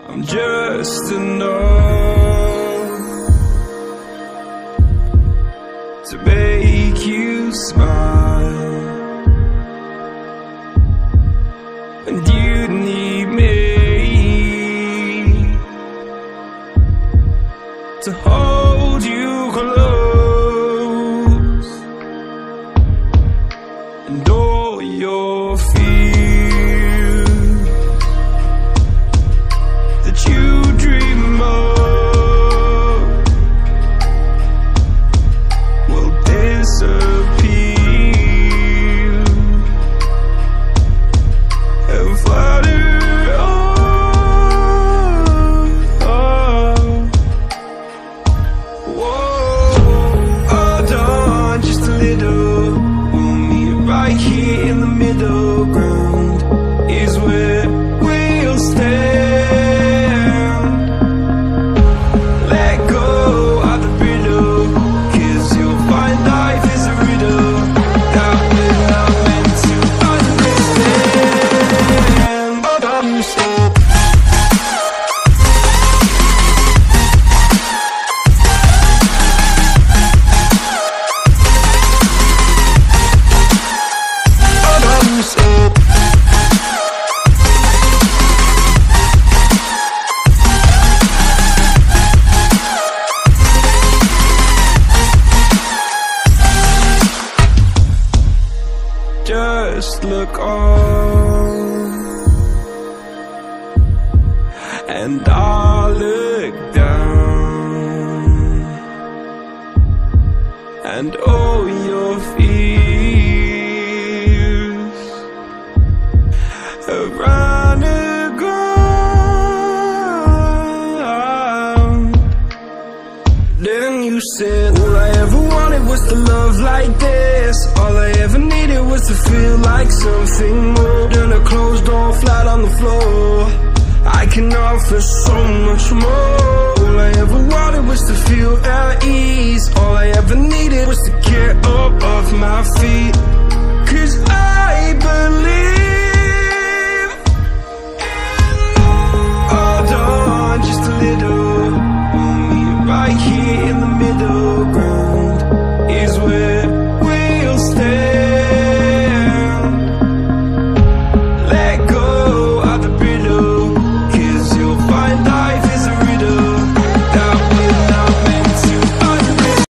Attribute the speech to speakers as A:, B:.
A: I'm just enough to make you smile, and you need me to hold you close, and all your fears that you dream of will disappear and flutter on. Hold on just a little, we'll meet right here in the middle ground is where we'll stand. Just look on, and I'll look down, and all your fears around the ground. Then you said, all I ever wanted was to love like this. All I ever needed was to feel like something more than a closed door flat on the floor. I can offer so much more. All I ever wanted was to feel at ease.